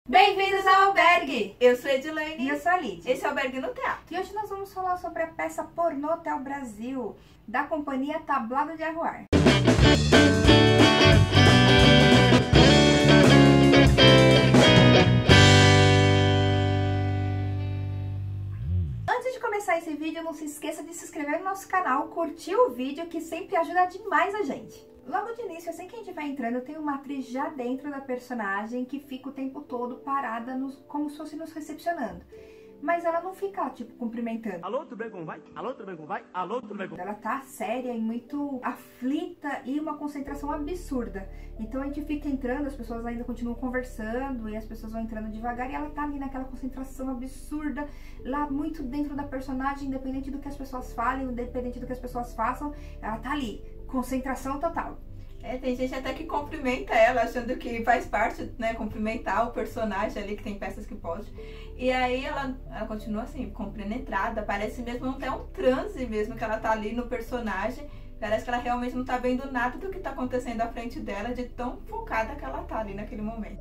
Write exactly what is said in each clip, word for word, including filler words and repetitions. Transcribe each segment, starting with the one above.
Bem-vindos ao Albergue! Eu sou a Edilene. E eu sou a Lídia. Esse é o Albergue no Teatro. E hoje nós vamos falar sobre a peça Pornô Hotel Brasil, da companhia Tablado de Arruar. Antes de começar esse vídeo, não se esqueça de se inscrever no nosso canal, curtir o vídeo, que sempre ajuda demais a gente. Logo de início, assim que a gente vai entrando, tem uma atriz já dentro da personagem que fica o tempo todo parada, nos, como se fosse nos recepcionando. Mas ela não fica, tipo, cumprimentando. Alô, tudo bem, como vai? Alô, tudo bem, como vai? Alô, tudo bem, como vai? Ela tá séria e muito aflita e uma concentração absurda. Então a gente fica entrando, as pessoas ainda continuam conversando e as pessoas vão entrando devagar e ela tá ali naquela concentração absurda, lá muito dentro da personagem, independente do que as pessoas falem, independente do que as pessoas façam, ela tá ali. Concentração total. É, tem gente até que cumprimenta ela, achando que faz parte, né, cumprimentar o personagem ali, que tem peças que pode. E aí ela, ela continua assim, compenetrada, parece mesmo até um transe mesmo, que ela tá ali no personagem. Parece que ela realmente não tá vendo nada do que tá acontecendo à frente dela, de tão focada que ela tá ali naquele momento.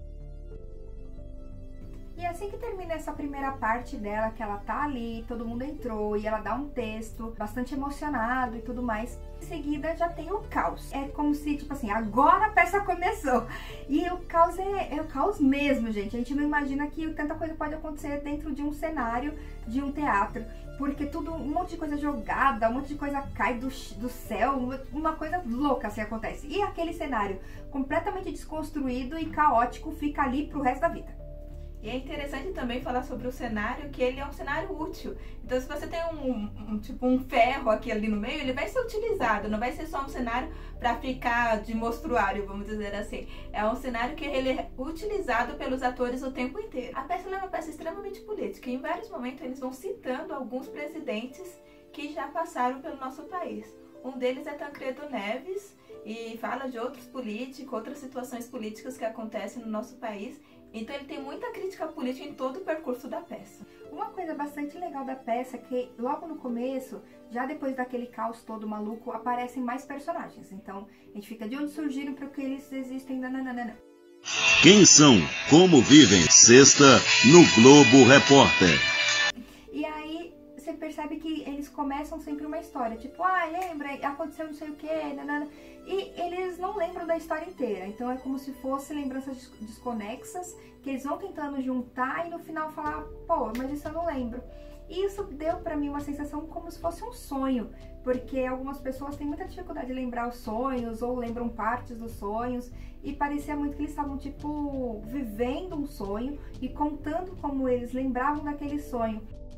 E assim que termina essa primeira parte dela, que ela tá ali, todo mundo entrou e ela dá um texto bastante emocionado e tudo mais, em seguida já tem o caos. É como se, tipo assim, agora a peça começou. E o caos é, é o caos mesmo, gente. A gente não imagina que tanta coisa pode acontecer dentro de um cenário de um teatro. Porque tudo, um monte de coisa jogada, um monte de coisa cai do, do céu, uma coisa louca assim acontece. E aquele cenário completamente desconstruído e caótico fica ali pro resto da vida. E é interessante também falar sobre o cenário, que ele é um cenário útil. Então, se você tem um, um, tipo, um ferro aqui ali no meio, ele vai ser utilizado, não vai ser só um cenário para ficar de mostruário, vamos dizer assim. É um cenário que ele é utilizado pelos atores o tempo inteiro. A peça é uma peça extremamente política, e em vários momentos eles vão citando alguns presidentes que já passaram pelo nosso país. Um deles é Tancredo Neves, e fala de outros políticos, outras situações políticas que acontecem no nosso país. Então ele tem muita crítica política em todo o percurso da peça. Uma coisa bastante legal da peça é que logo no começo, já depois daquele caos todo maluco, aparecem mais personagens. Então a gente fica de onde surgiram, para que eles existem, nananana. Quem são? Como vivem? Sexta no Globo Repórter. E aí você percebe que eles começam sempre uma história, tipo, ah, lembra, aconteceu não sei o que, nanana. E eles não lembram da história inteira, então é como se fossem lembranças desconexas, que eles vão tentando juntar e no final falar, pô, mas isso eu não lembro. E isso deu pra mim uma sensação como se fosse um sonho, porque algumas pessoas têm muita dificuldade de lembrar os sonhos, ou lembram partes dos sonhos, e parecia muito que eles estavam, tipo, vivendo um sonho e contando como eles lembravam daquele sonho.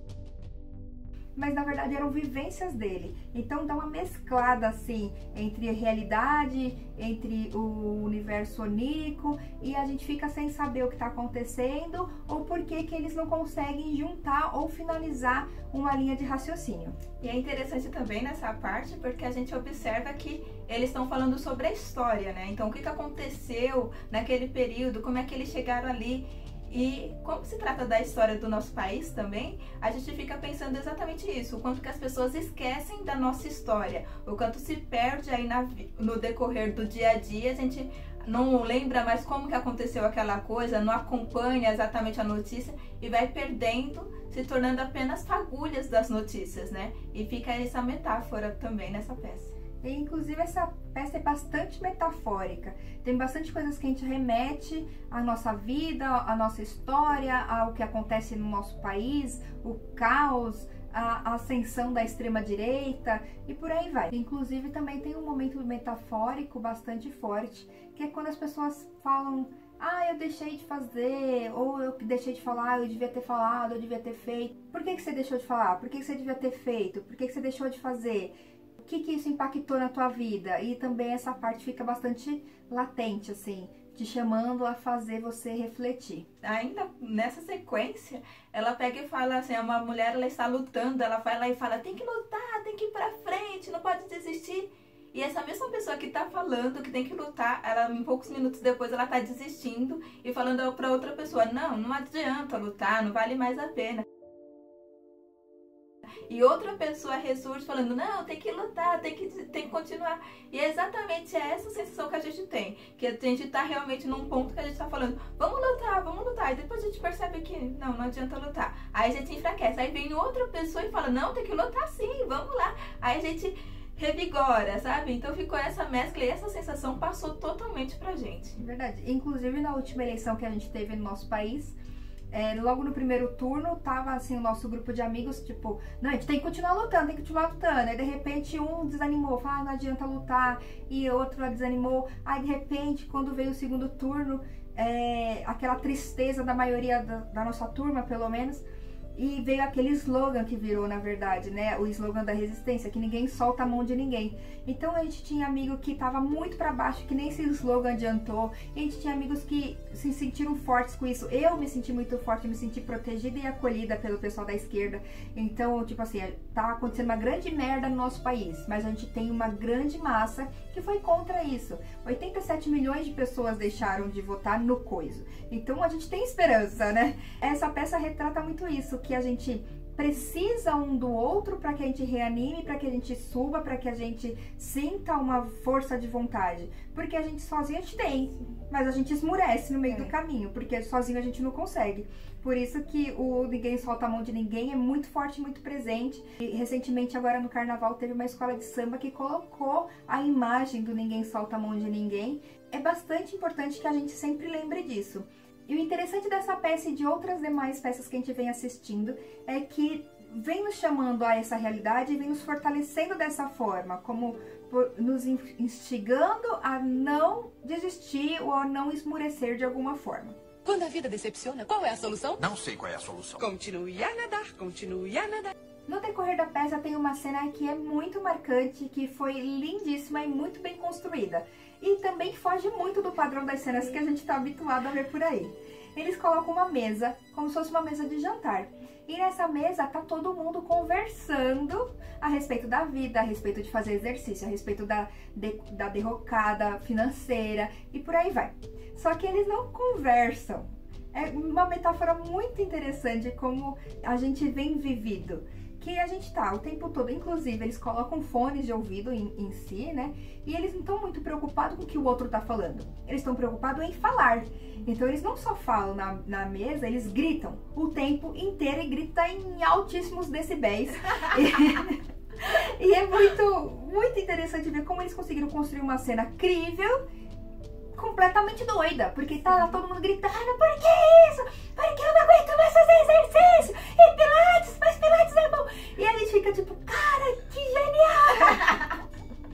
Mas na verdade eram vivências dele. Então dá uma mesclada assim entre a realidade, entre o universo onírico, e a gente fica sem saber o que está acontecendo ou por que que eles não conseguem juntar ou finalizar uma linha de raciocínio. E é interessante também nessa parte porque a gente observa que eles estão falando sobre a história, né? Então o que que aconteceu naquele período, como é que eles chegaram ali. E como se trata da história do nosso país também, a gente fica pensando exatamente isso, o quanto que as pessoas esquecem da nossa história, o quanto se perde aí na, no decorrer do dia a dia, a gente não lembra mais como que aconteceu aquela coisa, não acompanha exatamente a notícia e vai perdendo, se tornando apenas fagulhas das notícias, né? E fica essa metáfora também nessa peça. E, inclusive essa peça é bastante metafórica, tem bastante coisas que a gente remete à nossa vida, à nossa história, ao que acontece no nosso país, o caos, a ascensão da extrema direita e por aí vai. Inclusive também tem um momento metafórico bastante forte, que é quando as pessoas falam, ah, eu deixei de fazer, ou eu deixei de falar, eu devia ter falado, eu devia ter feito. Por que que você deixou de falar? Por que que você devia ter feito? Por que que você deixou de fazer? O que que isso impactou na tua vida? E também essa parte fica bastante latente, assim, te chamando a fazer você refletir. Ainda nessa sequência, ela pega e fala assim, uma mulher, ela está lutando, ela vai lá e fala, tem que lutar, tem que ir pra frente, não pode desistir. E essa mesma pessoa que tá falando que tem que lutar, ela, em poucos minutos depois, ela tá desistindo e falando pra outra pessoa, não, não adianta lutar, não vale mais a pena. E outra pessoa ressurge falando, não, tem que lutar, tem que, tem que continuar. E é exatamente essa sensação que a gente tem, que a gente tá realmente num ponto que a gente tá falando, vamos lutar, vamos lutar. gente percebe que não, não adianta lutar. Aí a gente enfraquece. Aí vem outra pessoa e fala, não, tem que lutar sim, vamos lá. Aí a gente revigora, sabe? Então ficou essa mescla e essa sensação passou totalmente pra gente. Verdade. Inclusive na última eleição que a gente teve no nosso país, é, logo no primeiro turno, tava assim o nosso grupo de amigos, tipo, não, a gente tem que continuar lutando, tem que continuar lutando. Aí de repente um desanimou, falou, ah, não adianta lutar, e outro desanimou. Aí de repente, quando veio o segundo turno, é, aquela tristeza da maioria da, da nossa turma, pelo menos, e veio aquele slogan que virou, na verdade, né? O slogan da resistência, que ninguém solta a mão de ninguém. Então a gente tinha amigo que tava muito pra baixo, que nem esse slogan adiantou. E a gente tinha amigos que se sentiram fortes com isso. Eu me senti muito forte, me senti protegida e acolhida pelo pessoal da esquerda. Então, tipo assim, tá acontecendo uma grande merda no nosso país, mas a gente tem uma grande massa que foi contra isso. oitenta e sete milhões de pessoas deixaram de votar no coiso. Então a gente tem esperança, né? Essa peça retrata muito isso, que a gente precisa um do outro para que a gente reanime, para que a gente suba, para que a gente sinta uma força de vontade. Porque a gente sozinho a gente tem, mas a gente esmurece no meio é. do caminho, porque sozinho a gente não consegue. Por isso que o Ninguém Solta a Mão de Ninguém é muito forte, muito presente. E recentemente, agora no Carnaval, teve uma escola de samba que colocou a imagem do Ninguém Solta a Mão de Ninguém. É bastante importante que a gente sempre lembre disso. E o interessante dessa peça e de outras demais peças que a gente vem assistindo é que vem nos chamando a essa realidade e vem nos fortalecendo dessa forma, como por, nos instigando a não desistir ou a não esmurecer de alguma forma. Quando a vida decepciona, qual é a solução? Não sei qual é a solução. Continue a nadar, continue a nadar. No decorrer da peça tem uma cena que é muito marcante, que foi lindíssima e muito bem construída. E também foge muito do padrão das cenas que a gente está habituado a ver por aí. Eles colocam uma mesa, como se fosse uma mesa de jantar. E nessa mesa tá todo mundo conversando a respeito da vida, a respeito de fazer exercício, a respeito da, de, da derrocada financeira e por aí vai. Só que eles não conversam. É uma metáfora muito interessante como a gente vem vivido. Que a gente tá o tempo todo, inclusive eles colocam fones de ouvido em, em si, né? E eles não estão muito preocupados com o que o outro tá falando. Eles estão preocupados em falar. Então eles não só falam na, na mesa, eles gritam o tempo inteiro e gritam em altíssimos decibéis. e, e é muito, muito interessante ver como eles conseguiram construir uma cena crível, completamente doida, porque tá lá todo mundo gritando, por que isso? Por que eu não aguento mais fazer exercício? E pilates, mas pilates é bom. E a gente fica tipo, cara, que genial!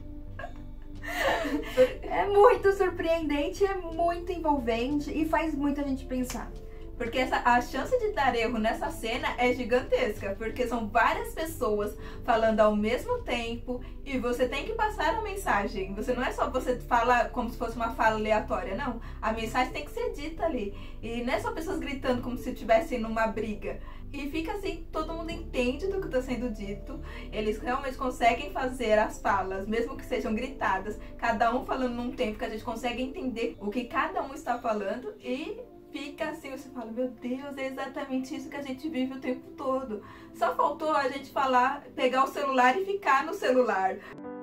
É muito surpreendente, é muito envolvente e faz muita gente pensar. Porque essa, a chance de dar erro nessa cena é gigantesca, porque são várias pessoas falando ao mesmo tempo e você tem que passar a mensagem. Você não é só você fala como se fosse uma fala aleatória, não. A mensagem tem que ser dita ali. E não é só pessoas gritando como se estivessem numa briga. E fica assim, todo mundo entende do que está sendo dito. Eles realmente conseguem fazer as falas, mesmo que sejam gritadas, cada um falando num tempo que a gente consegue entender o que cada um está falando e fica assim, você fala, meu Deus, é exatamente isso que a gente vive o tempo todo. Só faltou a gente falar, pegar o celular e ficar no celular.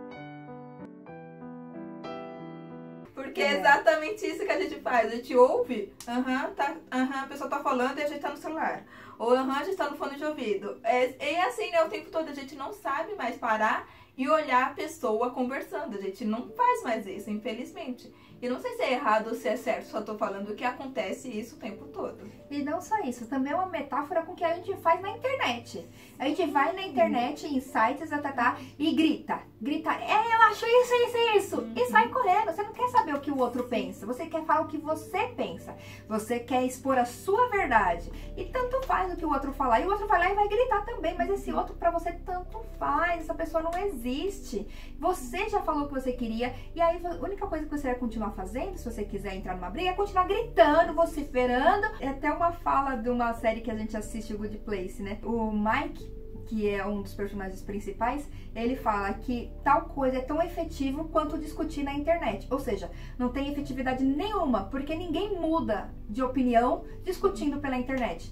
Porque é exatamente isso que a gente faz. A gente ouve, aham, tá, aham, a pessoa tá falando e a gente tá no celular. Ou aham, a gente tá no fone de ouvido. É, é assim, né, o tempo todo a gente não sabe mais parar e olhar a pessoa conversando. A gente não faz mais isso, infelizmente. E não sei se é errado ou se é certo, só tô falando que acontece isso o tempo todo. E não só isso, também é uma metáfora com o que a gente faz na internet. A gente vai na internet, em sites, tá, tá, tá, e grita. Grita, é, eu acho isso, isso, isso. Uhum. E sai correndo. Você não quer saber o que o outro pensa. Você quer falar o que você pensa. Você quer expor a sua verdade. E tanto faz o que o outro falar. E o outro vai lá e vai gritar também. Mas esse outro pra você tanto faz. Essa pessoa não existe. Você já falou o que você queria. E aí a única coisa que você vai continuar fazendo, se você quiser entrar numa briga, é continuar gritando, vociferando. É até uma fala de uma série que a gente assiste, o Good Place, né? O Mike, que é um dos personagens principais, ele fala que tal coisa é tão efetivo quanto discutir na internet. Ou seja, não tem efetividade nenhuma, porque ninguém muda de opinião discutindo pela internet.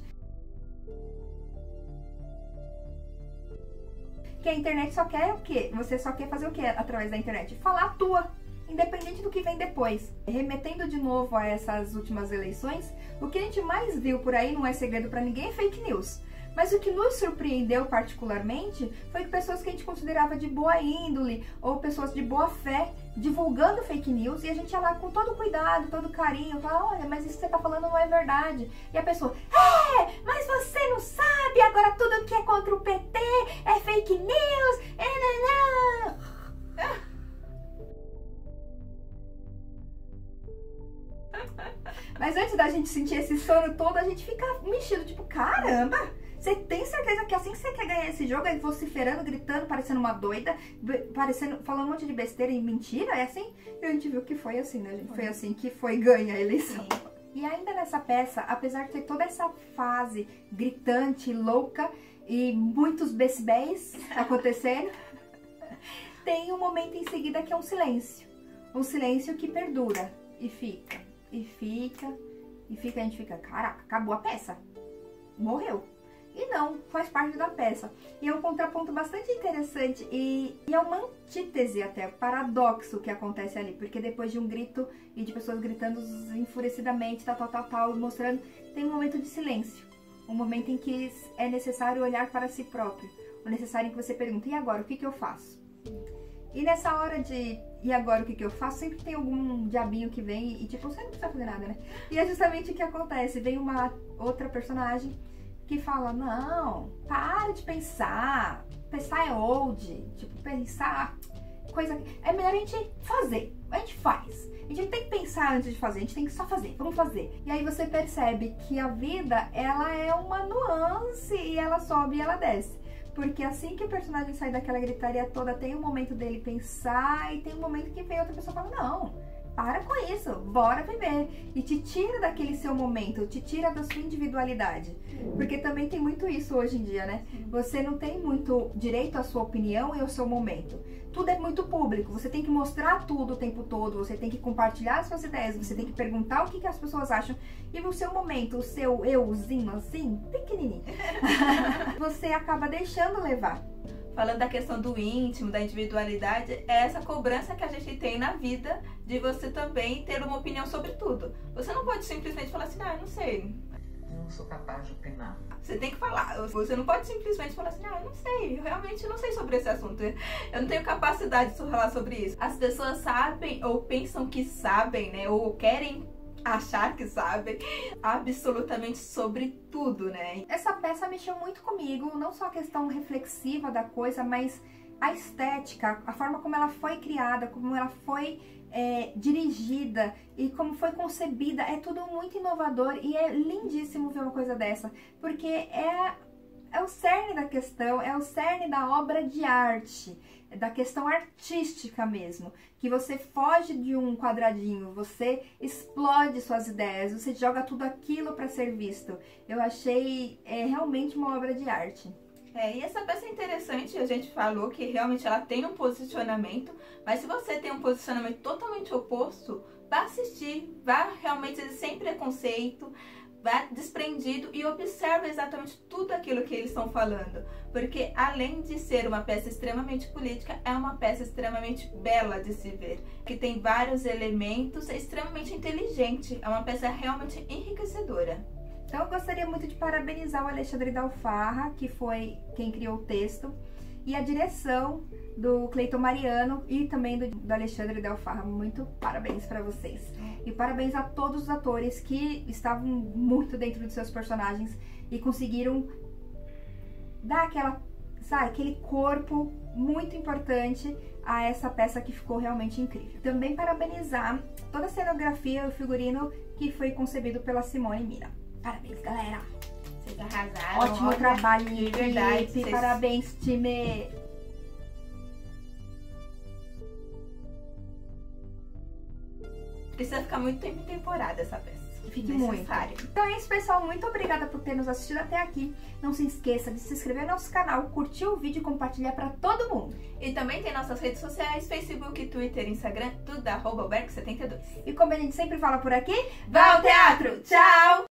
Que a internet só quer o quê? Você só quer fazer o quê através da internet? Falar a tua. independente do que vem depois. Remetendo de novo a essas últimas eleições, o que a gente mais viu por aí, não é segredo para ninguém, é fake news. Mas o que nos surpreendeu particularmente foi que pessoas que a gente considerava de boa índole ou pessoas de boa fé divulgando fake news, e a gente ia lá com todo cuidado, todo carinho, falar, olha, mas isso que você tá falando não é verdade. E a pessoa, é, mas você não sabe, agora tudo que é contra o P T é fake news, é, não, não. Mas antes da gente sentir esse sono todo, a gente fica mexido, tipo, caramba, você tem certeza que assim que você quer ganhar esse jogo, aí vociferando, gritando, parecendo uma doida, parecendo, falando um monte de besteira e mentira? É assim? E a gente viu que foi assim, né, gente? Foi assim que foi ganha a eleição. E ainda nessa peça, apesar de ter toda essa fase gritante, louca e muitos decibéis acontecendo, tem um momento em seguida que é um silêncio. Um silêncio que perdura e fica, e fica, e fica. A gente fica, caraca, acabou a peça. Morreu. E não, faz parte da peça. E é um contraponto bastante interessante e, e é uma antítese até, paradoxo que acontece ali. Porque depois de um grito e de pessoas gritando enfurecidamente, tal, tal, tal, tal, mostrando, tem um momento de silêncio. Um momento em que é necessário olhar para si próprio. O necessário em que você pergunta, e agora, o que que eu faço? E nessa hora de, e agora o que que eu faço? Sempre tem algum diabinho que vem e tipo, você não precisa fazer nada, né? E é justamente o que acontece. Vem uma outra personagem que fala, não, para de pensar, pensar é old, tipo, pensar, coisa, é melhor a gente fazer, a gente faz, a gente não tem que pensar antes de fazer, a gente tem que só fazer, vamos fazer. E aí você percebe que a vida, ela é uma nuance e ela sobe e ela desce. Porque assim que o personagem sai daquela gritaria toda, tem um momento dele pensar e tem um momento que vem outra pessoa e fala, não, para com isso, bora viver. E te tira daquele seu momento, te tira da sua individualidade. Porque também tem muito isso hoje em dia, né? Você não tem muito direito à sua opinião e ao seu momento. Tudo é muito público, você tem que mostrar tudo o tempo todo, você tem que compartilhar as suas ideias, você tem que perguntar o que, que as pessoas acham. E no seu momento, o seu euzinho assim, pequenininho, você acaba deixando levar. Falando da questão do íntimo, da individualidade, é essa cobrança que a gente tem na vida de você também ter uma opinião sobre tudo. Você não pode simplesmente falar assim, ah, eu não sei. Eu não sou capaz de opinar. Você tem que falar. Você não pode simplesmente falar assim, ah, eu não sei, eu realmente não sei sobre esse assunto. Eu não tenho capacidade de falar sobre isso. As pessoas sabem ou pensam que sabem, né, ou querem achar que sabem absolutamente sobre tudo, né? Essa peça mexeu muito comigo, não só a questão reflexiva da coisa, mas a estética, a forma como ela foi criada, como ela foi é, dirigida e como foi concebida, é tudo muito inovador e é lindíssimo ver uma coisa dessa, porque é, é o cerne da questão, é o cerne da obra de arte, da questão artística mesmo, que você foge de um quadradinho, você explode suas ideias, você joga tudo aquilo para ser visto. Eu achei é, realmente uma obra de arte. É, e essa peça é interessante, a gente falou que realmente ela tem um posicionamento, mas se você tem um posicionamento totalmente oposto, vá assistir, vá realmente sem preconceito, vá desprendido e observe exatamente tudo aquilo que eles estão falando. Porque além de ser uma peça extremamente política, é uma peça extremamente bela de se ver, que tem vários elementos, é extremamente inteligente, é uma peça realmente enriquecedora. Então eu gostaria muito de parabenizar o Alexandre Dalfarra, que foi quem criou o texto, e a direção do Cleiton Mariano e também do, do Alexandre Dalfarra. Muito parabéns para vocês. E parabéns a todos os atores que estavam muito dentro dos seus personagens e conseguiram dar aquela, sabe, aquele corpo muito importante a essa peça que ficou realmente incrível. Também parabenizar toda a cenografia e o figurino que foi concebido pela Simone Mira. Parabéns, galera! Vocês arrasaram. Ótimo olha, trabalho, de verdade. equipe. Vocês... Parabéns, time! Precisa ficar muito tempo em temporada essa peça. Fique muito. Então é isso, pessoal. Muito obrigada por ter nos assistido até aqui. Não se esqueça de se inscrever no nosso canal, curtir o vídeo e compartilhar para todo mundo. E também tem nossas redes sociais, Facebook, Twitter, Instagram, tudo arroba albergue setenta e dois. E como a gente sempre fala por aqui, vá ao teatro! Tchau!